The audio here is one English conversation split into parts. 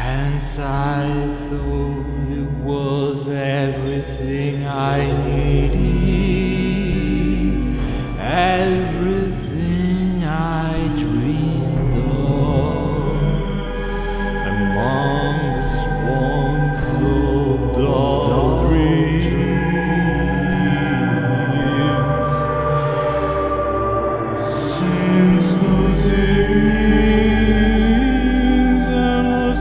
Hence I thought it was everything I needed, everything I dreamed of, among the swamps of dull dreams. Since those evenings I must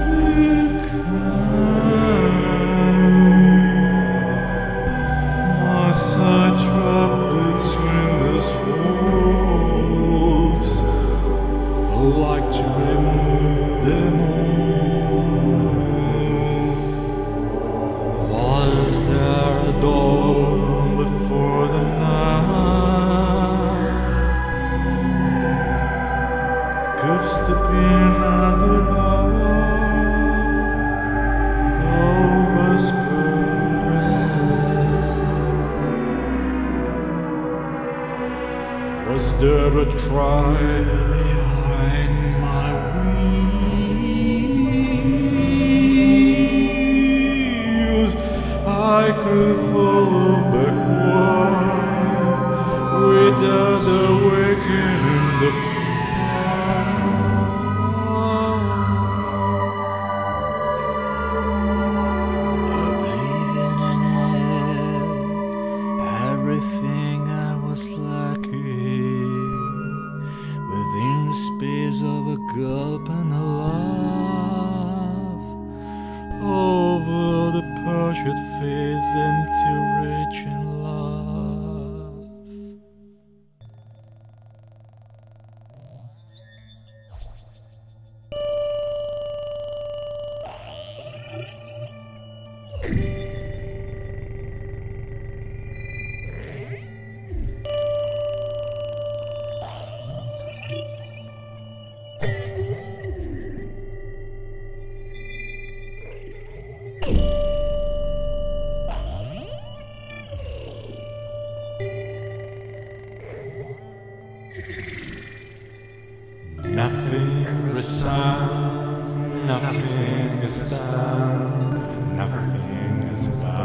must I drop between those walls, like to dream them all. Was there a dawn before the night? Could there be another hour of Vespers? Was there a trial behind my wheels? I could follow backward without awakening the believing in it, everything I was lacking, within the space of a gulp and a laugh, over the parched face, empty, rich and love. Nothing resounds, nothing is done, nothing is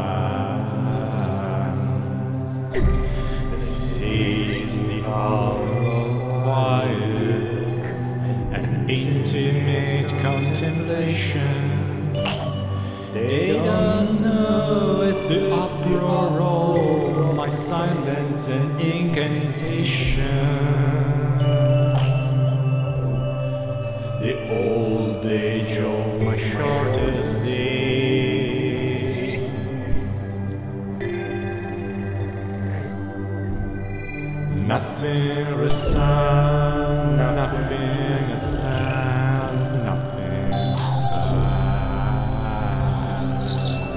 bound. This is the hour of quiet and intimate contemplation. They don't know it's the uproar of my silence and incantation. The old age of my shortest days. Nothing resounds, nothing stands, nothing stands.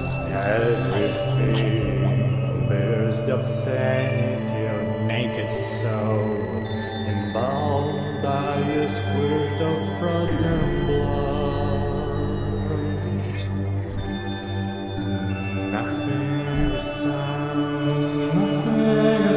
Everything bears the obscenity of naked soul, embalmed by the squirt of frozen blood. Nothing resounds, nothing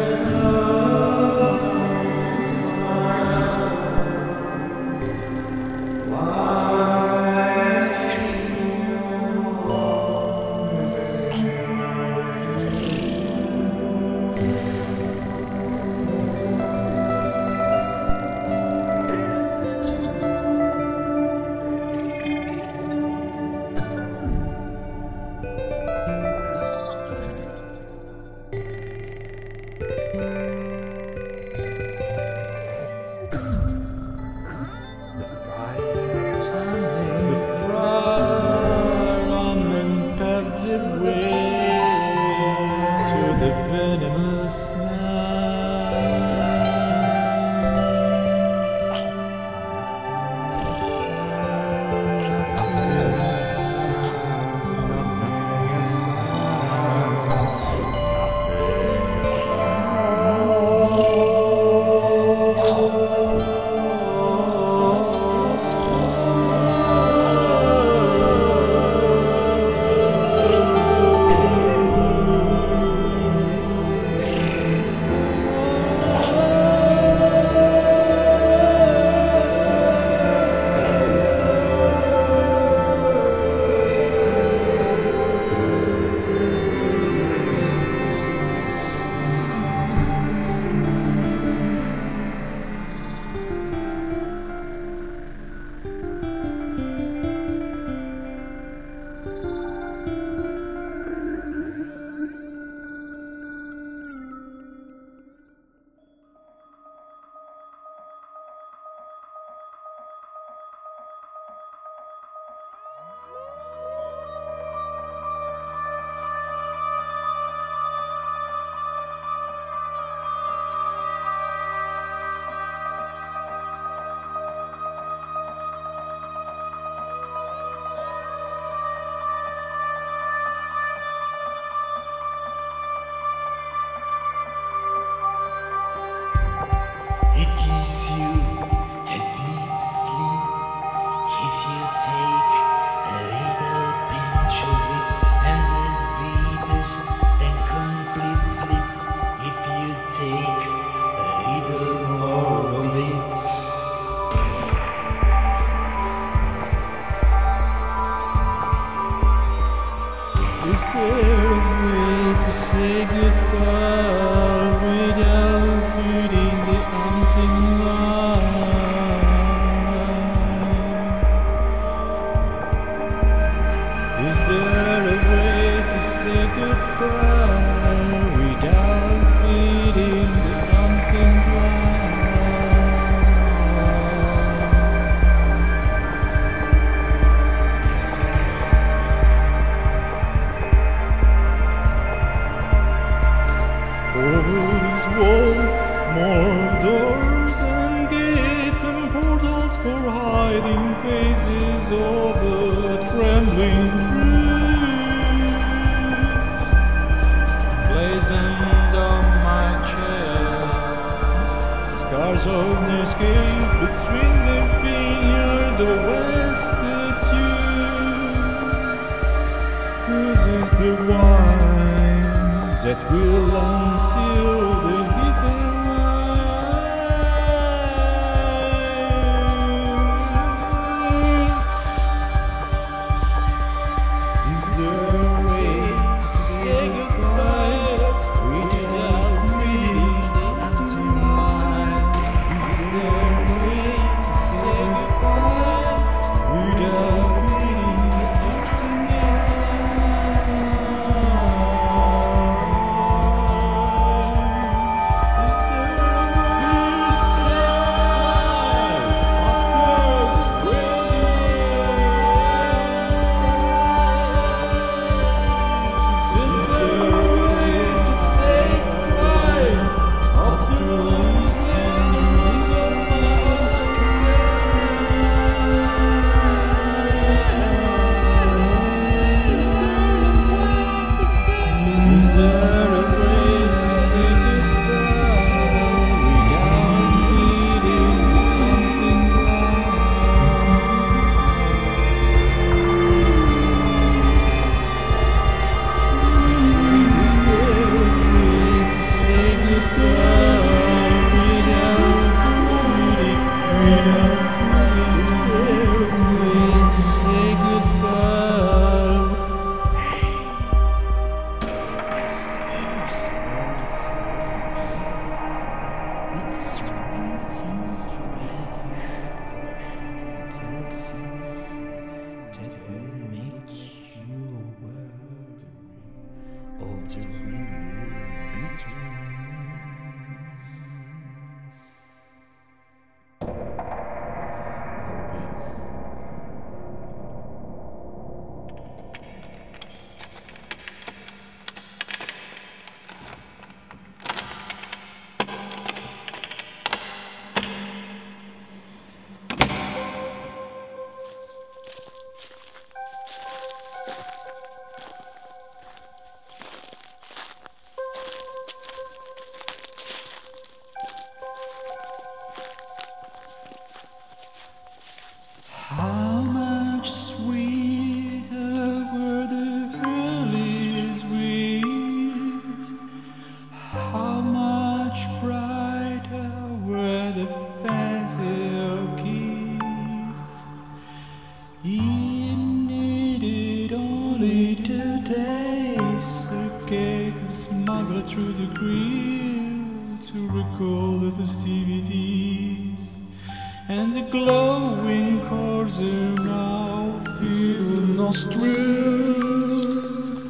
there a way to say goodbye without feeding the unseen line? Is there a way to say goodbye without feeding the unseen line? Over these walls, more doors and gates and portals for hiding faces of the trembling trees. Blazoned on my chest, scars of an escape between the vineyards of wasted youth. Whose is the wine that will unseal the hidden light? Is there a way to say goodbye without reading the unseen mind? Is there a way to say goodbye without reading the unseen How much sweeter were the early sweets? How much brighter were the fancy keys? He needed only 2 days to cake and smuggle through the grill to recall the festivities. And the glowing chords are now filled nostrils.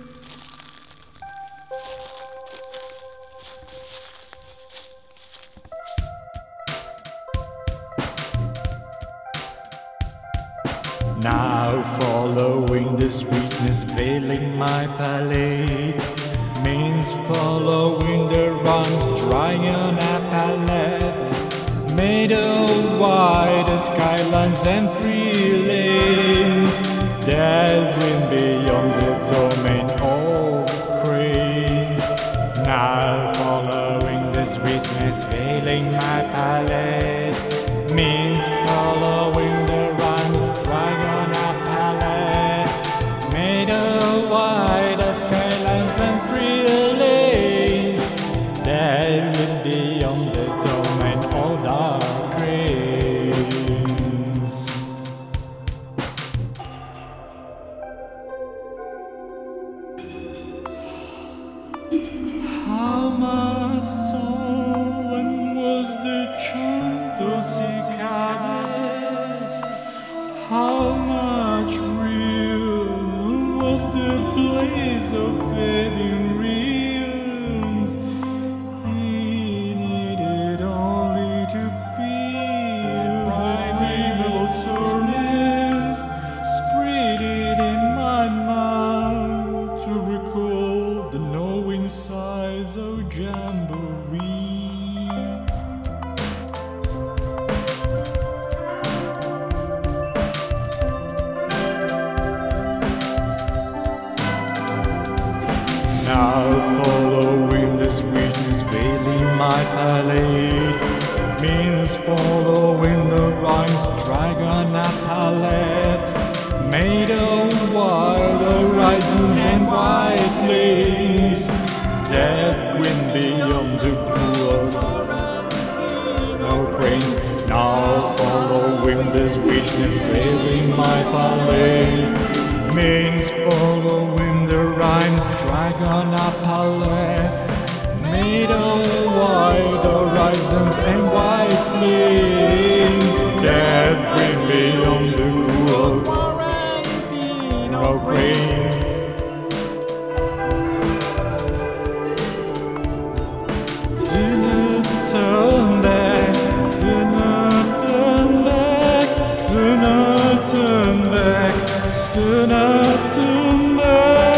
Now following the sweetness veiling my palate means following the runs drying on a palette. Made of wide skylines and free lanes, delving beyond the domain of praise. Now following the sweetness veiling my palate means following the rhymes drawing on a palette. Made of wide skylines and free lanes, delving beyond the domain of dark grace. How much solemn was the chant of cicadas? How much real was the blaze of fading realms? He needed only to feel the primeval soreness, spread it in my mouth to recall the knowing size of jamboree. Now following the sweetness veiling my palate means following the rhymes dragon a palette made of wild horizons and white plains that wind beyond the cruel no cranes. Now following the sweetness veiling my palate means following the rhymes dragon a palette made of wide horizons and white plains that bring beyond the cruel no cranes. Do not turn back, do not turn back, do not turn back, do not turn back.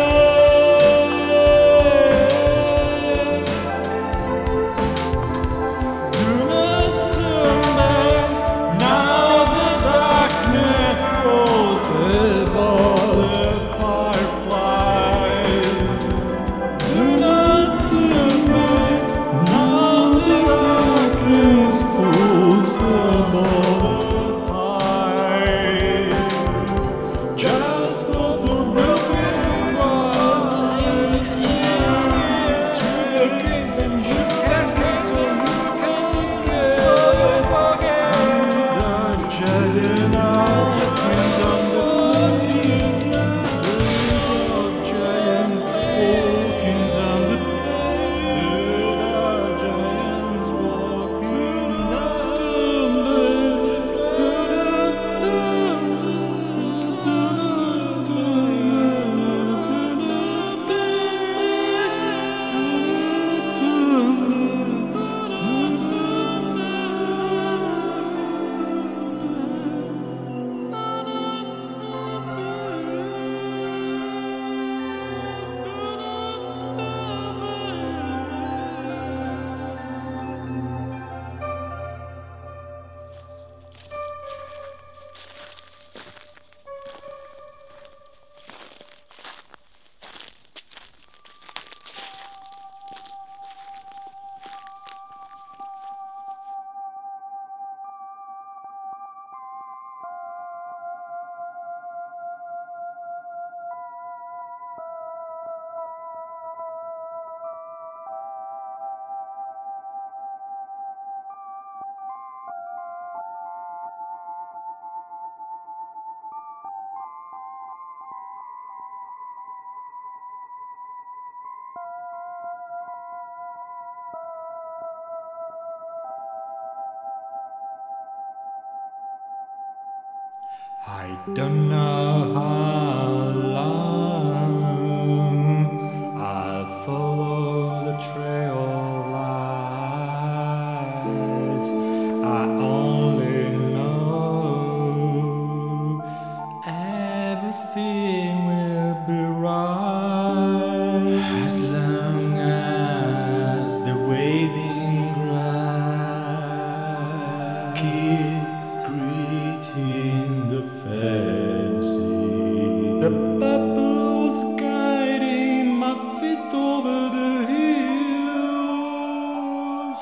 Do not turn back. Now the darkness falls above the fireflies. Do not turn back. Now the darkness falls above the fire. Just not the broken walls through the gates and you can get so you can forget the giant out on the plain. The giants walking down the plain. The giants walking down the I don't know how long I'll follow the trail of lights. I only know everything will be right as long as the waving grass keep greeting the fancy. The bubbles guiding my feet over the hills.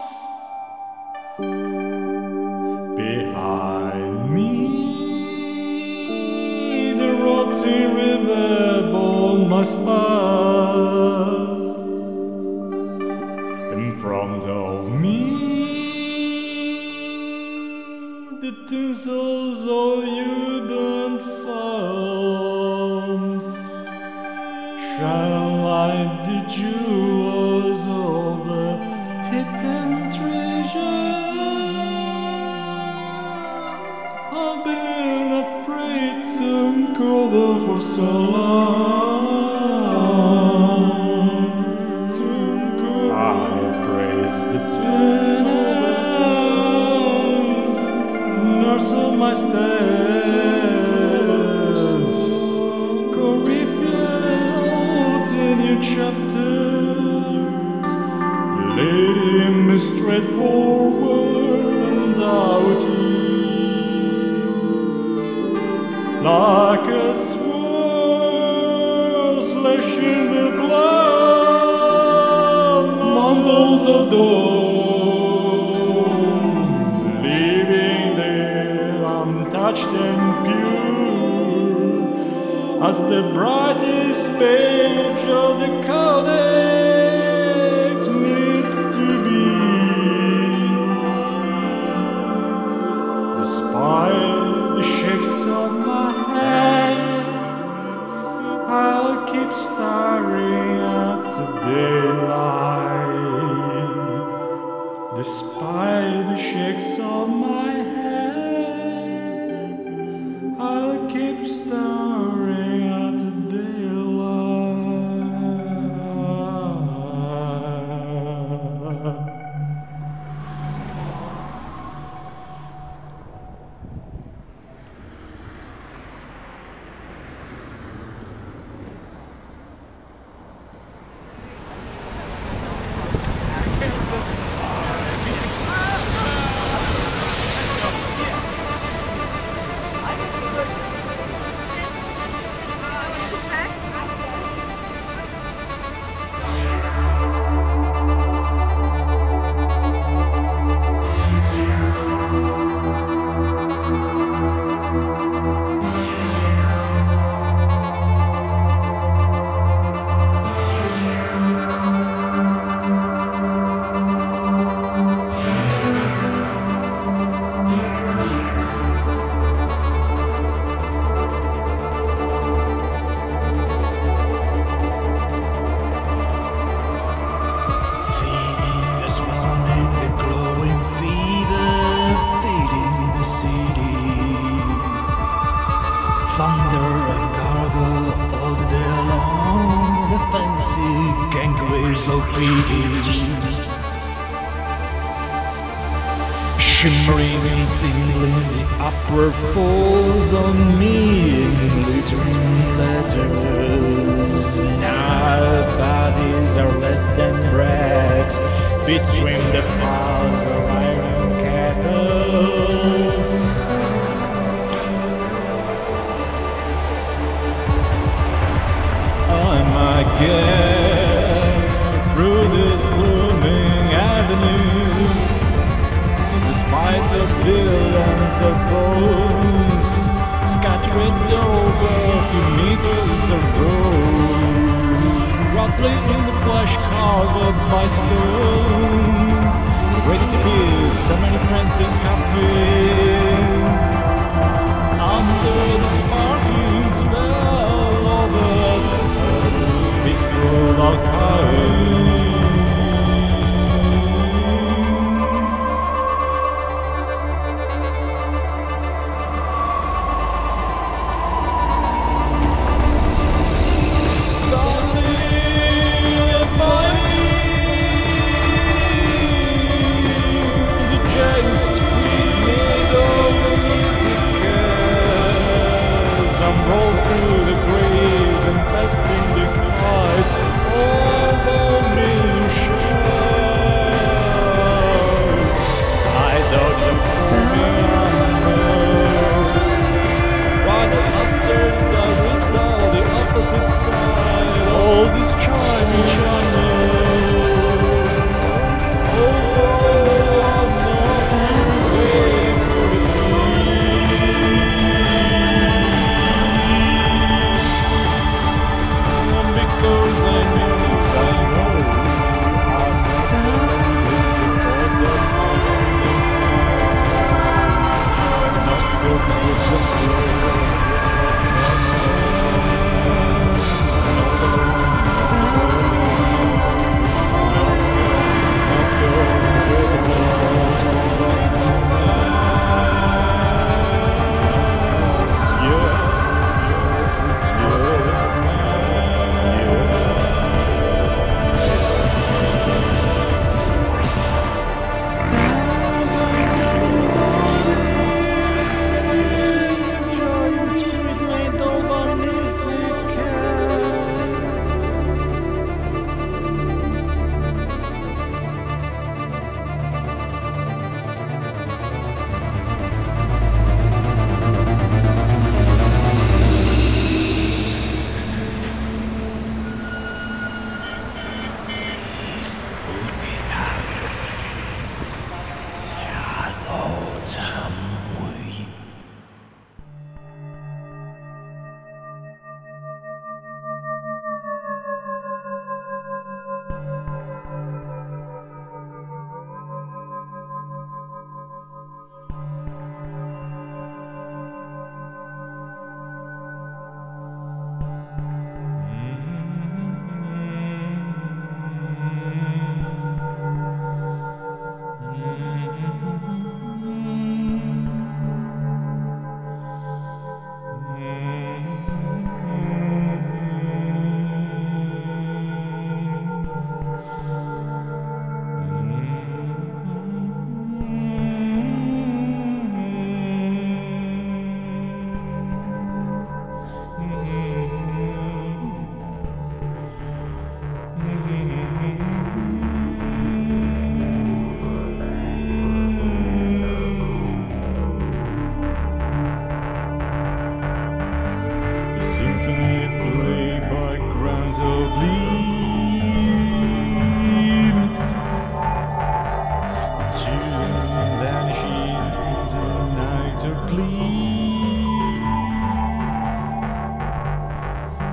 Behind me, the rocky river bore my spars. In front of me, the tinsels of urban sounds shine like the jewels of a hidden treasure. I've been afraid to uncover for so long. I praise the twins, nurse of my steps, Corinthians in your chapters, leading me straight forward and out like a sword slashing the blood, bundles of dawn, leaving there untouched and pure as the brightest page of the codex needs to be. Despite the shakes of my head, I'll keep staring at the daylight. Despite the shakes of my head, I'll keep staring at the daylight. Thunder and gargle all the day long, the fancy gangways of beauty, shimmering and tingling, the upward falls on me in glittering letters. Our bodies are less than bricks between the piles of iron kettles. I might get through this blooming avenue, despite the billions of bones scattered over 2 meters of road, rattling in the Frashkart by stones, ready to kiss so many friends in cafe, under the sparkling spell of a fistful of coins. The jazz scream made of the music I'm rolled through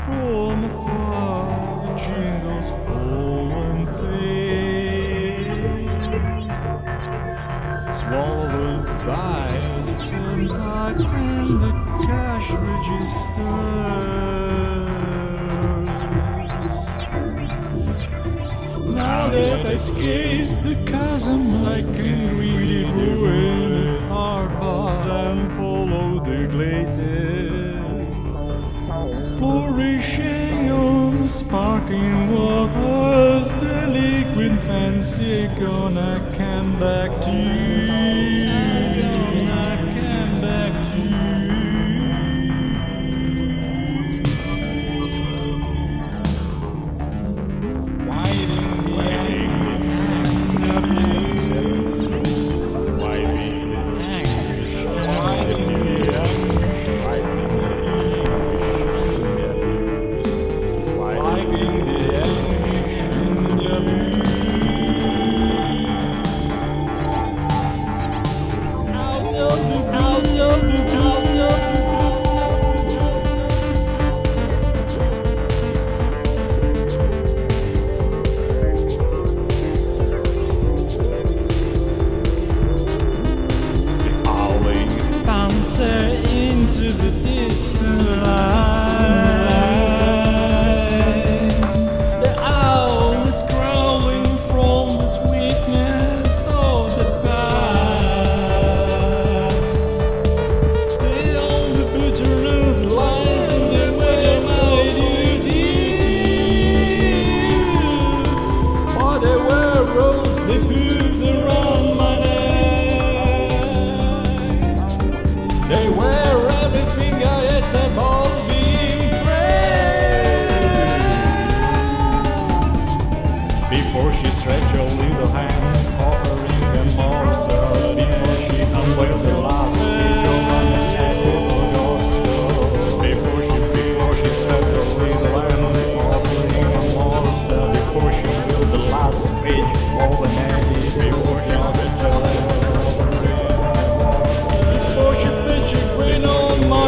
From afar, the jingles fall and fade, swallowed by the turnpikes and the cash registers. Now that I skate the chasm, I can really ruin the harbor and follow the glazes, flourishing on sparkling waters, the liquid fancy gonna come back to you. Gonna come back to you. Winding the anchor, winding the anchor, winding the anchor. Into the distant light, the owl is growling from the sweetness of the past. The only bitterness lies in the way my duty, for they wear rose they put around my neck. They wear everything I hate about being brave. Before she stretched her little hand, hovering a morsel, before she unveiled the last page of an epilogue gospel. Before she stretched her little hand, hovering a morsel, before she unveiled the last page of an epilogue, before she stretched her little hand. Before she fetched a grain on my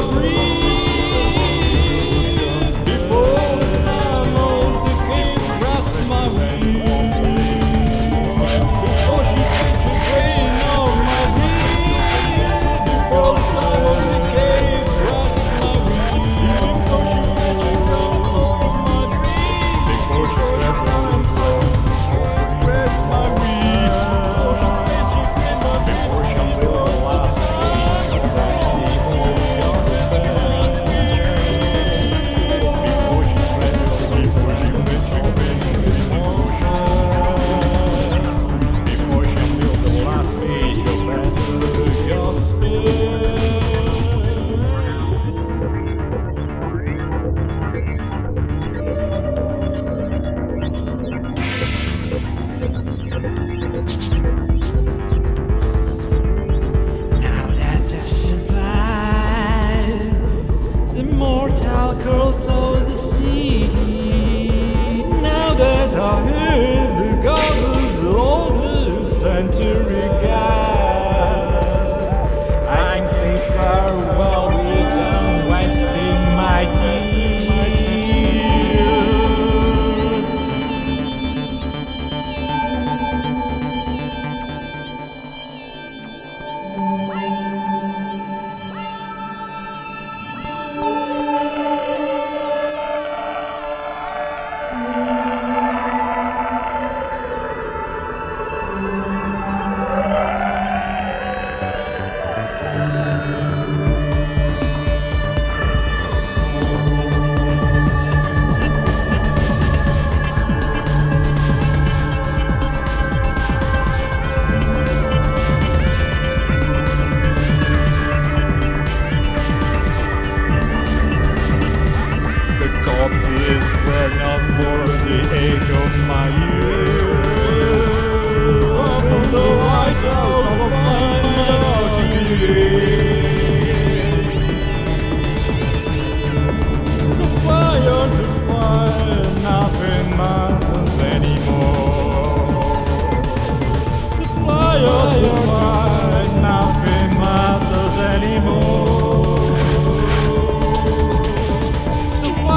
breeze, before the time of the gate grasped my wings, before she fetched a grain on my breeze, before the time of the gate grasped my wings, before she fetched a grain on my breeze, before she grasped my wings, grasped my wings, before she unveiled the last page of that. Now that I survived the mortal curse of the city, now that I heard the goggles of the century guard, I can say farewell without wasting my tears. Corpses were not more the age of my youth. From the White House of my melody, to fire, nothing matters anymore. To fire, nothing matters anymore. Fire.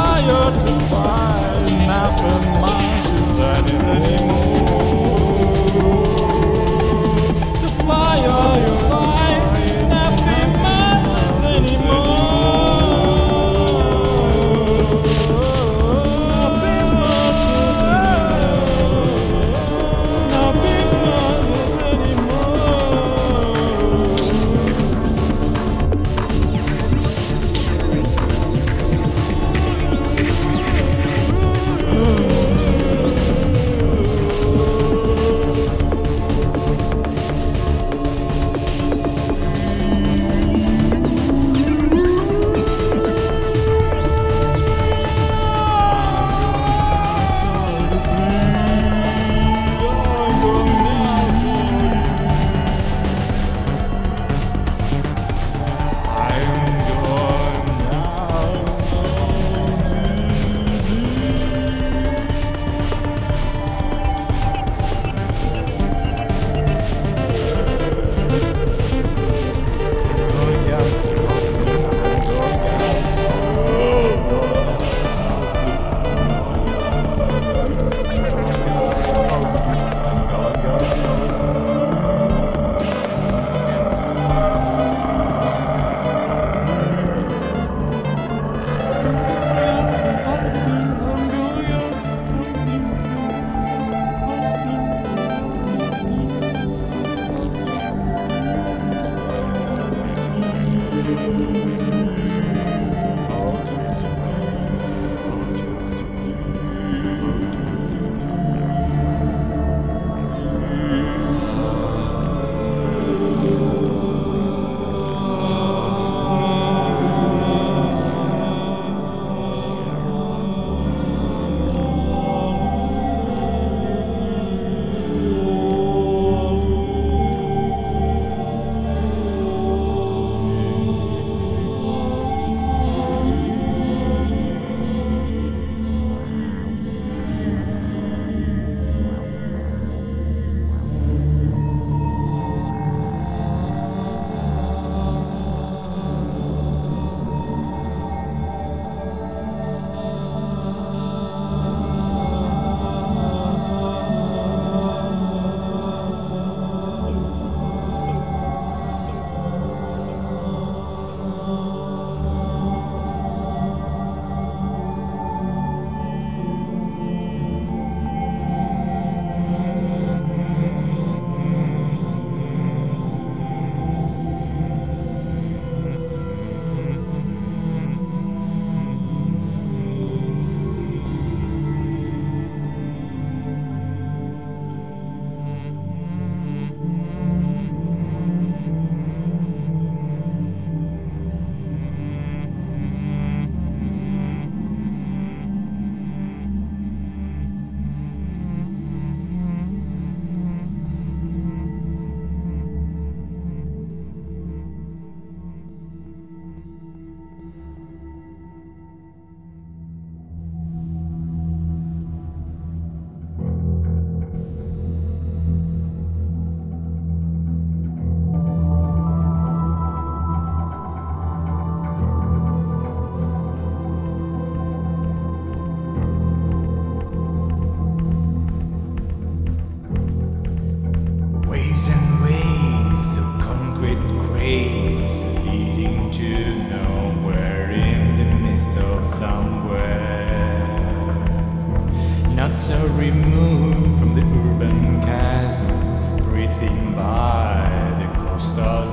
not so removed from the urban chasm, breathing by the coastal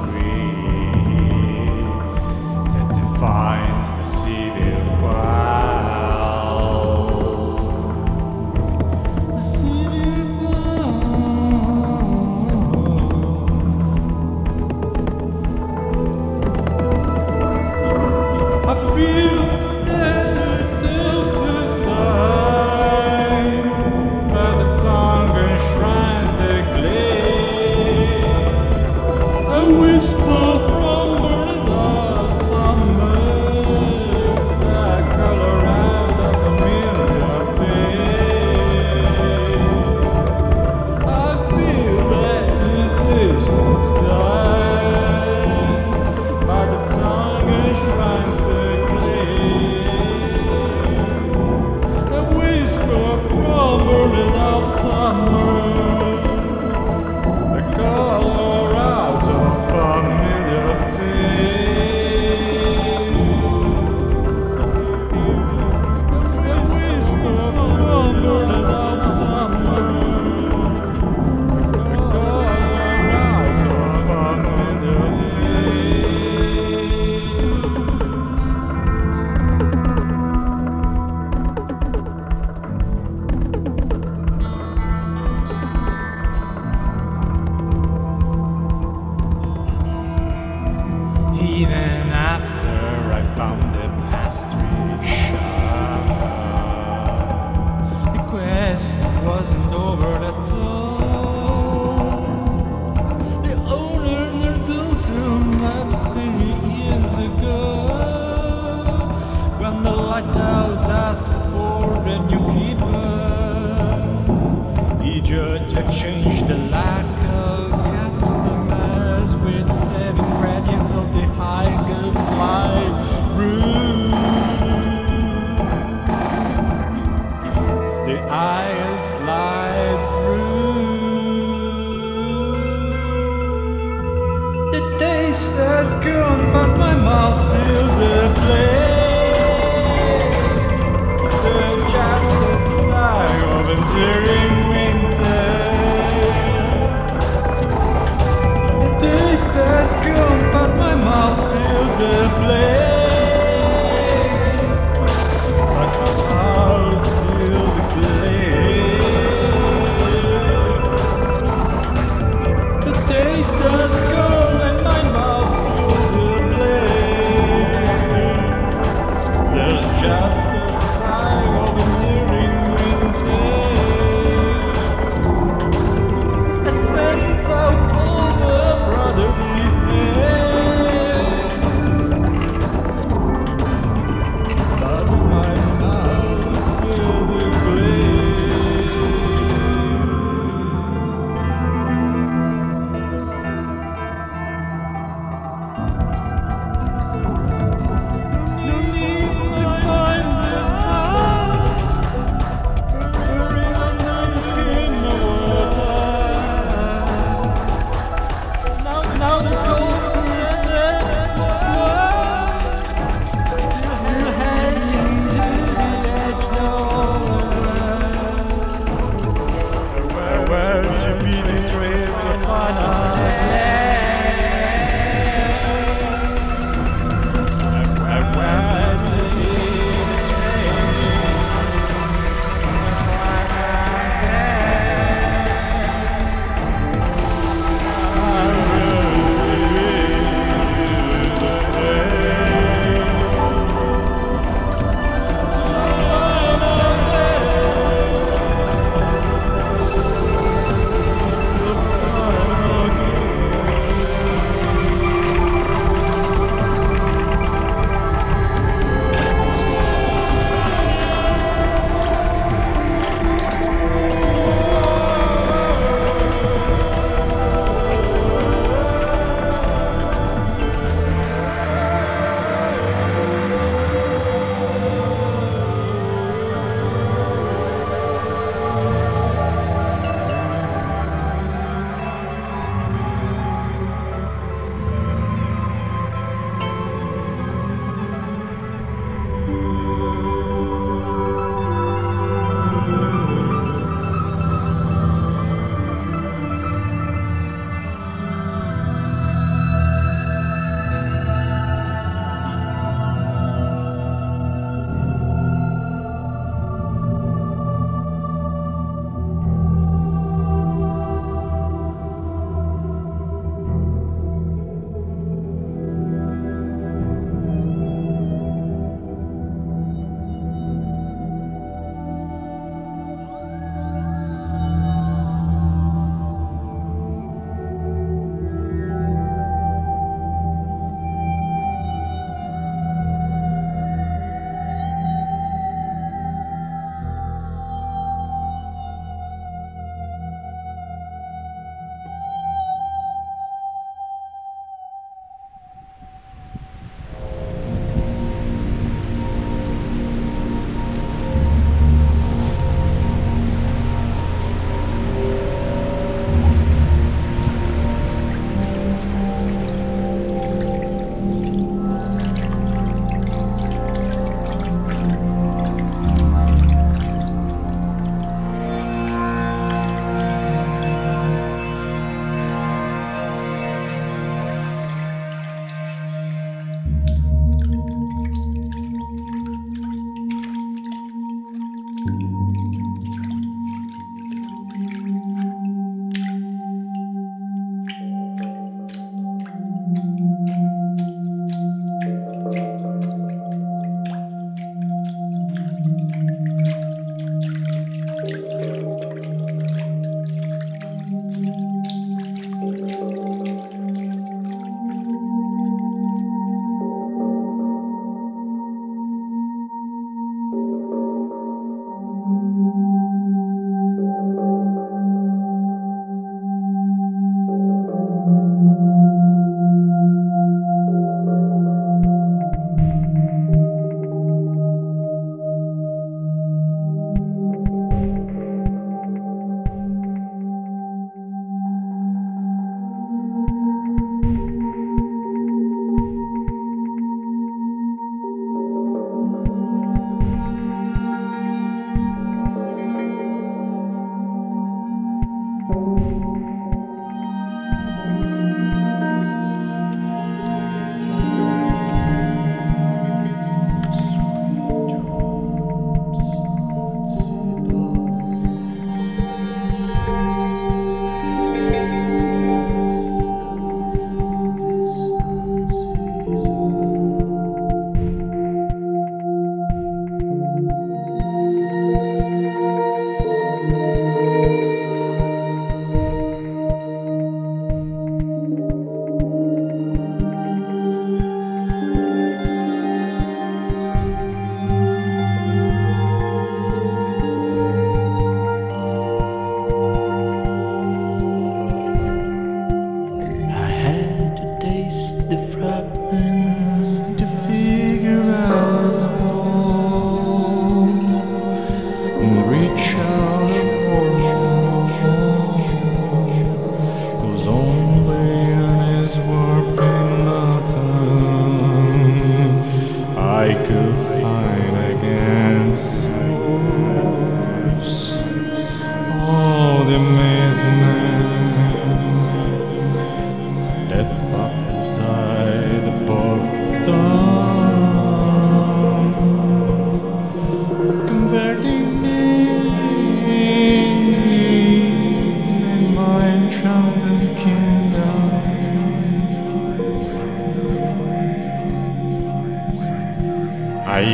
breeze that defines the civil crowd. The civil crowd. I feel whisper from where the summer the eyes light through. The taste has gone, but my mouth still the play. There's just a sigh of enduring winter. The taste has gone, but my mouth still the play.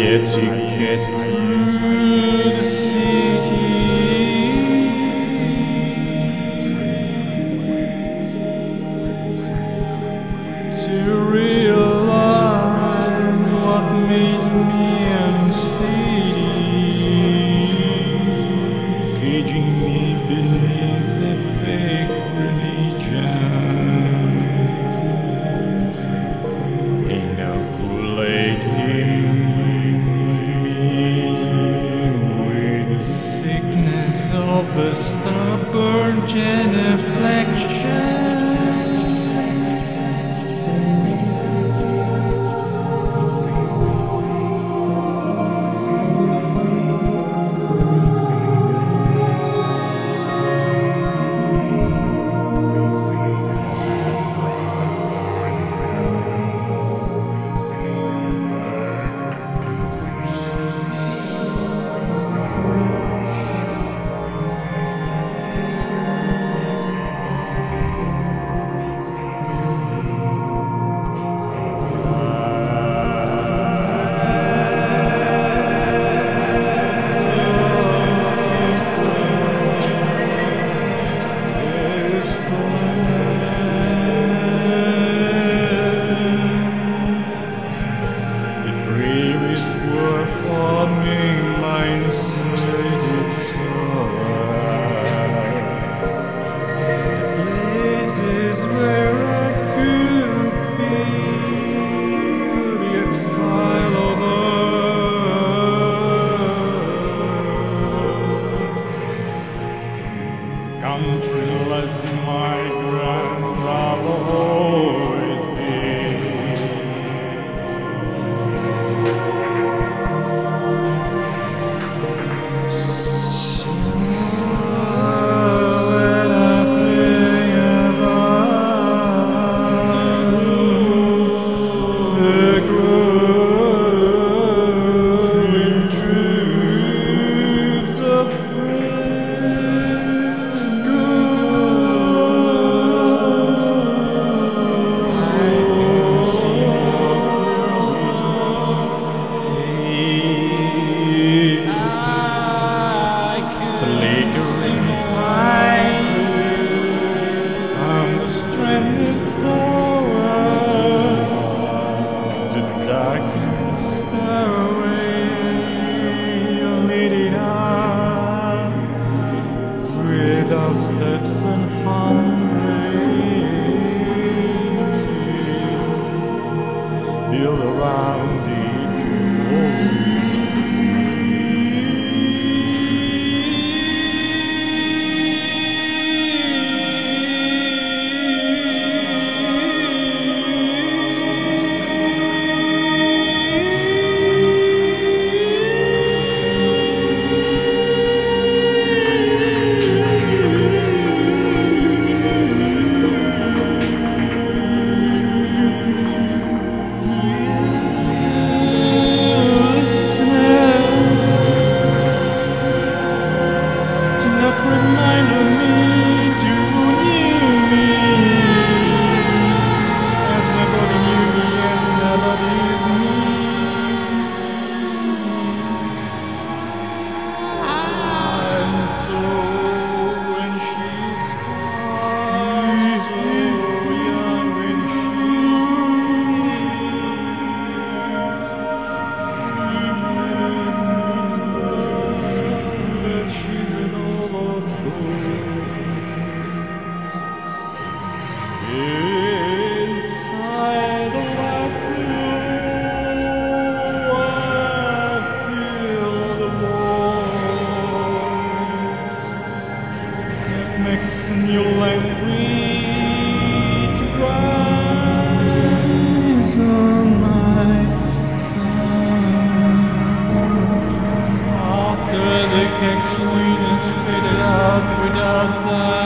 Sweetness faded out without that.